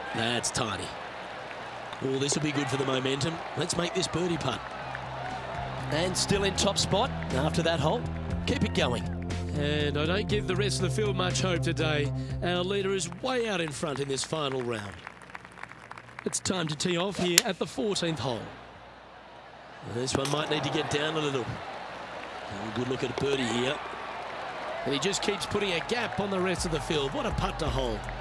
That's tiny. Oh, this will be good for the momentum. Let's make this birdie putt. And still in top spot after that hole. Keep it going. And I don't give the rest of the field much hope today. Our leader is way out in front in this final round. It's time to tee off here at the 14th hole. This one might need to get down a little. Have a good look at birdie here. And he just keeps putting a gap on the rest of the field. What a putt to hole.